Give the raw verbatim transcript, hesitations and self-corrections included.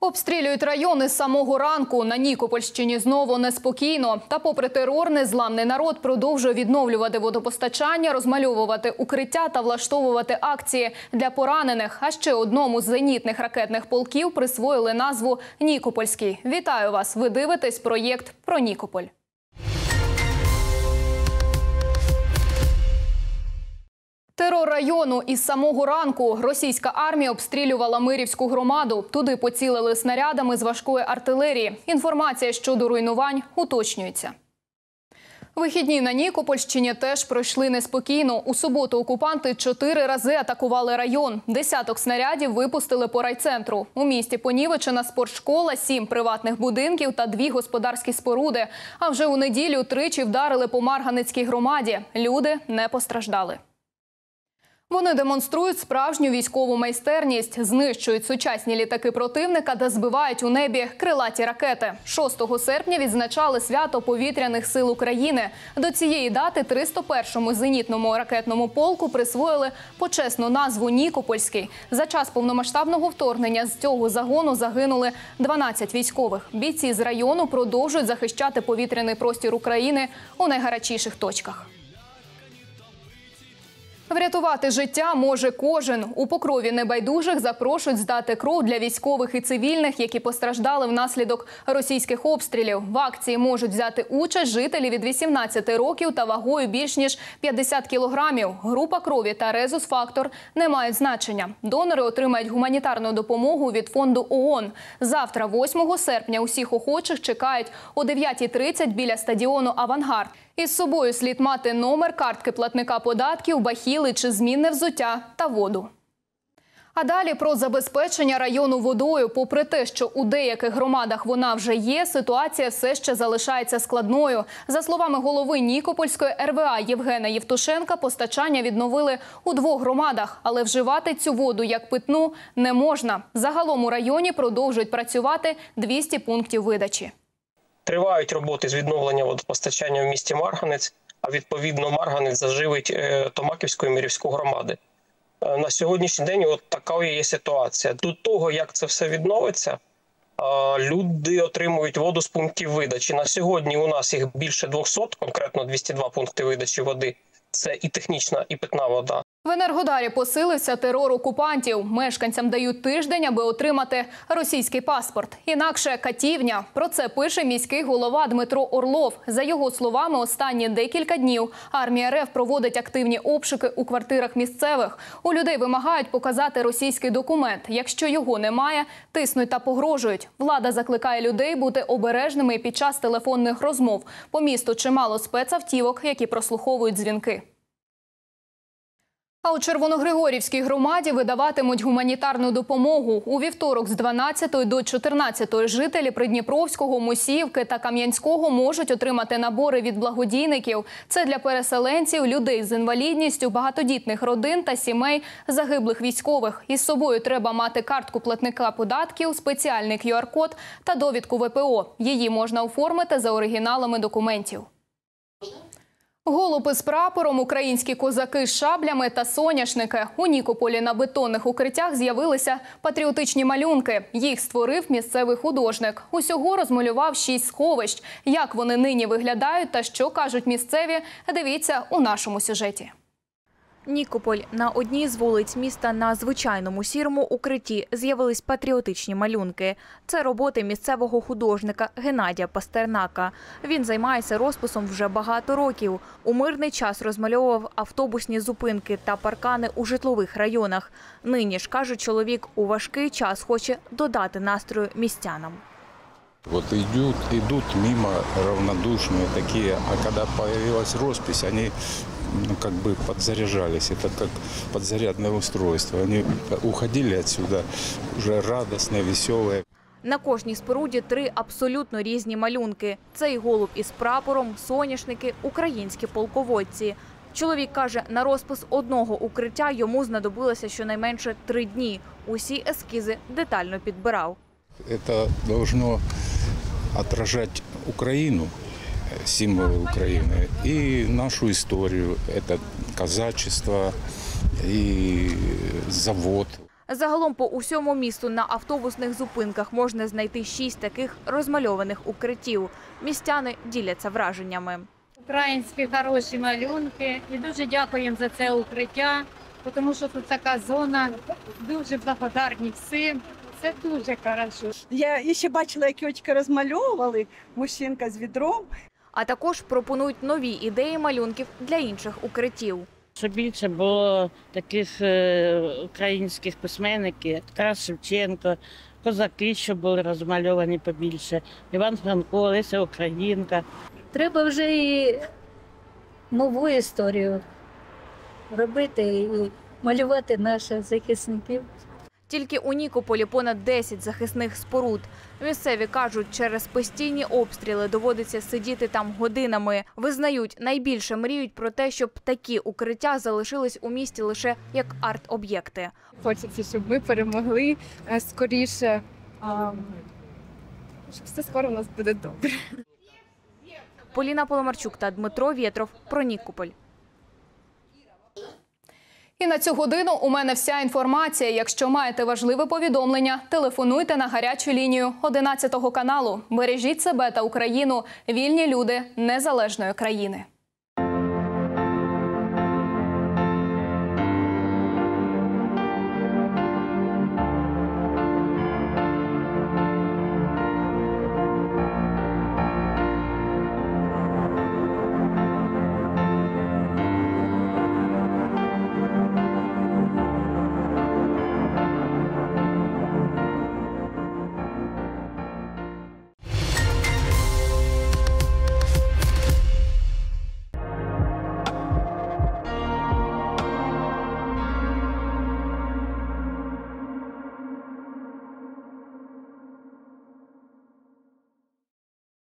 Обстрілюють райони з самого ранку. На Нікопольщині знову неспокійно. Та попри терор, незламний народ продовжує відновлювати водопостачання, розмальовувати укриття та влаштовувати акції для поранених. А ще одному з зенітних ракетних полків присвоїли назву «Нікопольський». Вітаю вас! Ви дивитесь проєкт про Нікополь. Терор району із самого ранку. Російська армія обстрілювала Мирівську громаду. Туди поцілили снарядами з важкої артилерії. Інформація щодо руйнувань уточнюється. Вихідні на Нікопольщині теж пройшли неспокійно. У суботу окупанти чотири рази атакували район. Десяток снарядів випустили по райцентру. У місті понівечена спортшкола, сім приватних будинків та дві господарські споруди. А вже у неділю тричі вдарили по Марганецькій громаді. Люди не постраждали. Вони демонструють справжню військову майстерність, знищують сучасні літаки противника та збивають у небі крилаті ракети. шостого серпня відзначали свято Повітряних сил України. До цієї дати триста першому зенітному ракетному полку присвоїли почесну назву «Нікопольський». За час повномасштабного вторгнення з цього загону загинули дванадцять військових. Бійці з району продовжують захищати повітряний простір України у найгарячіших точках. Врятувати життя може кожен. У Покрові небайдужих запрошують здати кров для військових і цивільних, які постраждали внаслідок російських обстрілів. В акції можуть взяти участь жителі від вісімнадцяти років та вагою більш ніж п'ятдесят кілограмів. Група крові та резус-фактор не мають значення. Донори отримають гуманітарну допомогу від фонду ООН. Завтра, восьмого серпня, усіх охочих чекають о дев'ятій тридцять біля стадіону «Авангард». Із собою слід мати номер картки платника податків, бахіли чи змінне взуття та воду. А далі про забезпечення району водою. Попри те, що у деяких громадах вона вже є, ситуація все ще залишається складною. За словами голови Нікопольської ер ве а Євгена Євтушенка, постачання відновили у двох громадах, але вживати цю воду як питну не можна. Загалом у районі продовжують працювати двісті пунктів видачі. Тривають роботи з відновлення водопостачання в місті Марганець, а відповідно Марганець заживить Томаківську і Мирівську громади. На сьогоднішній день от така є ситуація. До того, як це все відновиться, люди отримують воду з пунктів видачі. На сьогодні у нас їх більше двохсот, конкретно двісті два пункти видачі води. Це і технічна, і питна вода. В Енергодарі посилився терор окупантів. Мешканцям дають тиждень, аби отримати російський паспорт. Інакше – катівня. Про це пише міський голова Дмитро Орлов. За його словами, останні декілька днів армія РФ проводить активні обшуки у квартирах місцевих. У людей вимагають показати російський документ. Якщо його немає, тиснуть та погрожують. Влада закликає людей бути обережними під час телефонних розмов. По місту чимало спецавтівок, які прослуховують дзвінки. А у Червоногригорівській громаді видаватимуть гуманітарну допомогу. У вівторок з дванадцятої до чотирнадцятої жителі Придніпровського, Мусіївки та Кам'янського можуть отримати набори від благодійників. Це для переселенців, людей з інвалідністю, багатодітних родин та сімей загиблих військових. Із собою треба мати картку платника податків, спеціальний кю ар код та довідку ве пе о. Її можна оформити за оригіналами документів. Голуб із прапором, українські козаки з шаблями та соняшники. У Нікополі на бетонних укриттях з'явилися патріотичні малюнки. Їх створив місцевий художник. Усього розмалював шість сховищ. Як вони нині виглядають та що кажуть місцеві, дивіться у нашому сюжеті. Нікополь. На одній з вулиць міста на звичайному сірому укритті з'явились патріотичні малюнки. Це роботи місцевого художника Геннадія Пастернака. Він займається розписом вже багато років. У мирний час розмальовував автобусні зупинки та паркани у житлових районах. Нині ж, каже чоловік, у важкий час хоче додати настрою містянам. Вот идут, идут мимо равнодушные такие, а когда появилась роспись, они ну, как бы подзаряжались. Это как подзарядное устройство. Они уходили отсюда уже радостные, веселые. На кожній споруді три абсолютно різні малюнки. Це і голуб із прапором, соняшники, українські полководці. Чоловік каже, на розпис одного укриття йому знадобилося щонайменше три дні. Усі ескізи детально підбирав. Это должно отражать Украину, символы Украины, и нашу историю. Это казачество и завод. Загалом по усьому місту на автобусних зупинках можна знайти шість таких розмальованих укриттів. Містяни діляться враженнями. Українські хороші малюнки. І дуже дякуємо за це укриття, тому що тут така зона. Дуже благодарні всім. Це дуже хорошо. Я ще бачила, як тітки розмальовували, мужчинка з відром. А також пропонують нові ідеї малюнків для інших укриттів. Щоб більше було таких е, українських письменників, Тарас Шевченко, козаки, щоб були розмальовані побільше, Іван Франко, Леся Українка. Треба вже і нову історію робити і малювати наших захисників. Тільки у Нікополі понад десять захисних споруд. Місцеві кажуть, через постійні обстріли доводиться сидіти там годинами. Визнають, найбільше мріють про те, щоб такі укриття залишились у місті лише як арт-об'єкти. Хочеться, щоб ми перемогли е, скоріше, а, що все скоро у нас буде добре. Поліна Поломарчук та Дмитро Вєтров про Нікополь. І на цю годину у мене вся інформація. Якщо маєте важливе повідомлення, телефонуйте на гарячу лінію одинадцятого каналу. Бережіть себе та Україну. Вільні люди незалежної країни.